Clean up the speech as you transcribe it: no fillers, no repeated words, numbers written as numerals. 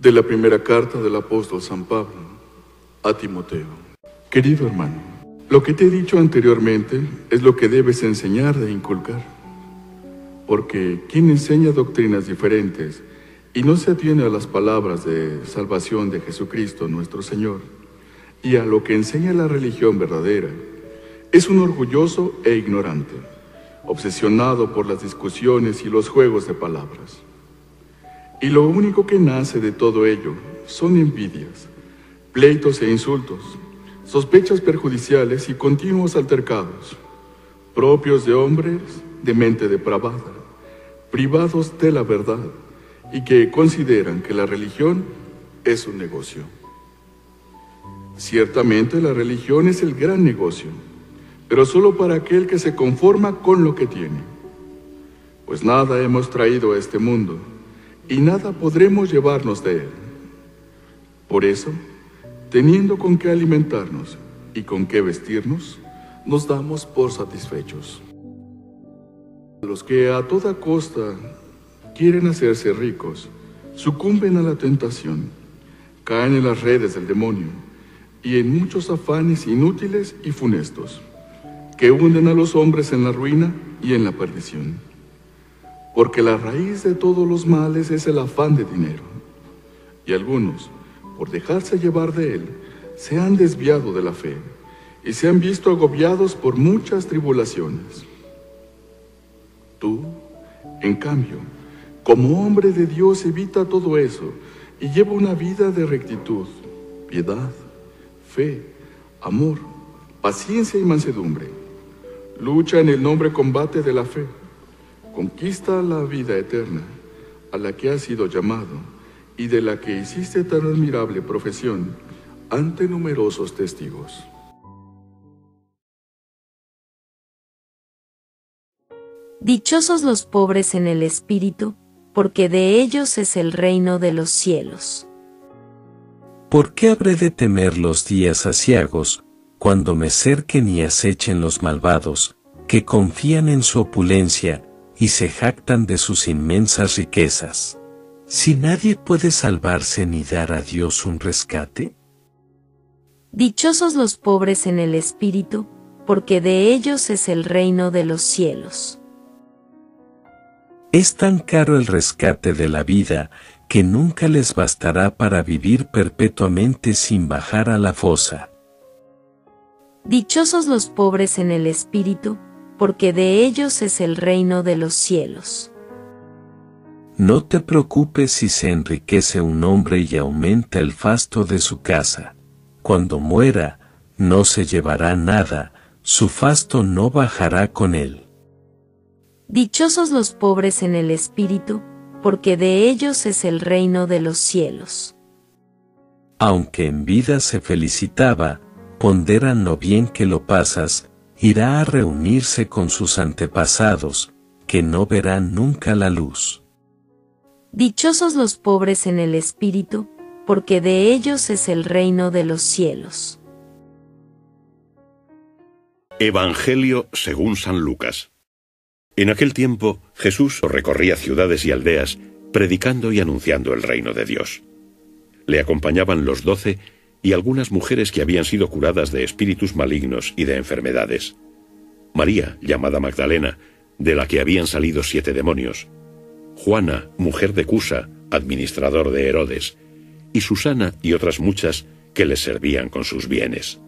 De la primera carta del apóstol San Pablo a Timoteo. Querido hermano, lo que te he dicho anteriormente es lo que debes enseñar e inculcar. Porque quien enseña doctrinas diferentes y no se atiene a las palabras de salvación de Jesucristo nuestro Señor y a lo que enseña la religión verdadera, es un orgulloso e ignorante, obsesionado por las discusiones y los juegos de palabras. Y lo único que nace de todo ello son envidias, pleitos e insultos, sospechas perjudiciales y continuos altercados, propios de hombres de mente depravada, privados de la verdad y que consideran que la religión es un negocio. Ciertamente la religión es el gran negocio, pero solo para aquel que se conforma con lo que tiene. Pues nada hemos traído a este mundo y nada podremos llevarnos de él. Por eso, teniendo con qué alimentarnos y con qué vestirnos, nos damos por satisfechos. Los que a toda costa quieren hacerse ricos, sucumben a la tentación, caen en las redes del demonio y en muchos afanes inútiles y funestos, que hunden a los hombres en la ruina y en la perdición. Porque la raíz de todos los males es el afán de dinero, y algunos, por dejarse llevar de él, se han desviado de la fe y se han visto agobiados por muchas tribulaciones. Tú, en cambio, como hombre de Dios, evita todo eso y lleva una vida de rectitud, piedad, fe, amor, paciencia y mansedumbre. Lucha en el noble combate de la fe. Conquista la vida eterna, a la que has sido llamado y de la que hiciste tan admirable profesión ante numerosos testigos. Dichosos los pobres en el espíritu, porque de ellos es el reino de los cielos. ¿Por qué habré de temer los días aciagos, cuando me cerquen y acechen los malvados, que confían en su opulencia y se jactan de sus inmensas riquezas? Si nadie puede salvarse ni dar a Dios un rescate. Dichosos los pobres en el espíritu, porque de ellos es el reino de los cielos. Es tan caro el rescate de la vida, que nunca les bastará para vivir perpetuamente sin bajar a la fosa. Dichosos los pobres en el espíritu, porque de ellos es el reino de los cielos. No te preocupes si se enriquece un hombre y aumenta el fasto de su casa. Cuando muera, no se llevará nada, su fasto no bajará con él. Dichosos los pobres en el espíritu, porque de ellos es el reino de los cielos. Aunque en vida se felicitaba, pondera lo bien que lo pasas, irá a reunirse con sus antepasados, que no verán nunca la luz. Dichosos los pobres en el espíritu, porque de ellos es el reino de los cielos. Evangelio según San Lucas. En aquel tiempo, Jesús recorría ciudades y aldeas, predicando y anunciando el reino de Dios. Le acompañaban los 12 y algunas mujeres que habían sido curadas de espíritus malignos y de enfermedades. María, llamada Magdalena, de la que habían salido 7 demonios. Juana, mujer de Cusa, administrador de Herodes, y Susana y otras muchas que les servían con sus bienes.